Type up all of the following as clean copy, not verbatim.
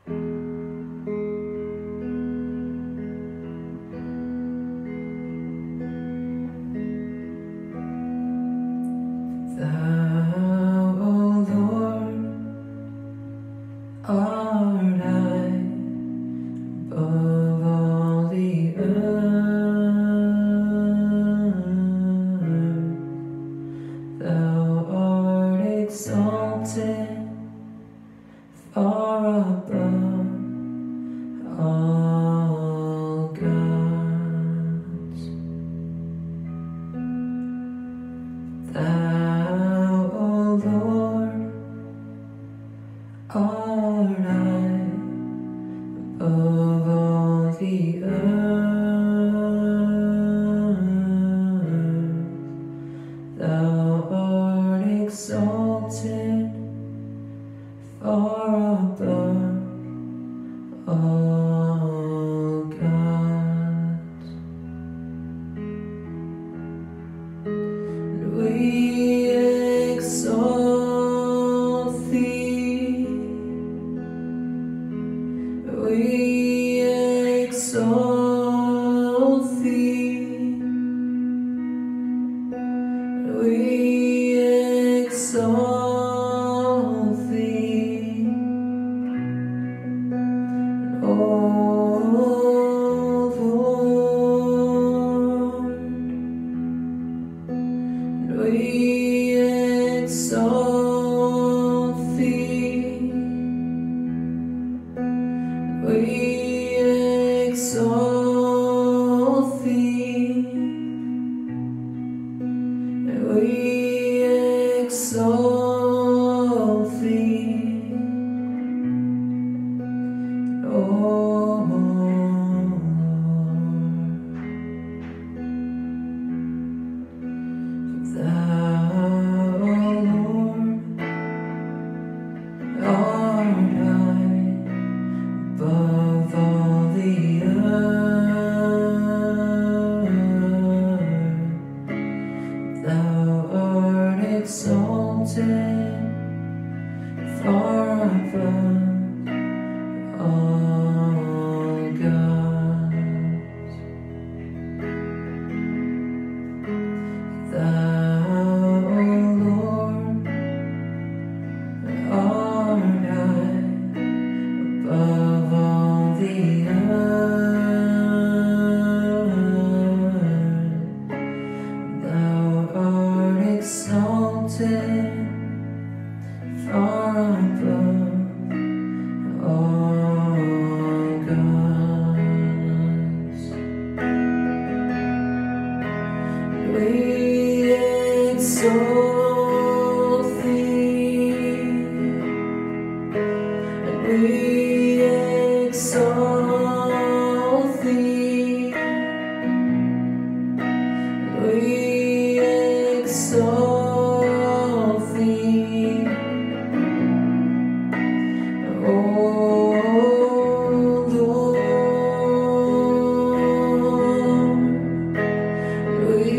Thou, O Lord, art high above all the earth. Thou art exalted far above all gods. Thou, O Lord, art high above all the earth. Thou art exalted far above all gods. And we exalt thee, we exalt thee, we exalt thee, O Lord. We exalt thee, we exalt thee, we exalt thee, O Lord. Thou, O Lord, art high above all the earth. Thou art exalted far above all gods. Thou, O Lord, art high above all the earth. Thou art exalted far above all gods. We exalt thee, and we exalt thee, we exalt thee, O Lord. We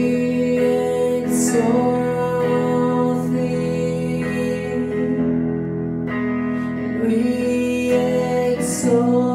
exalt thee, we exalt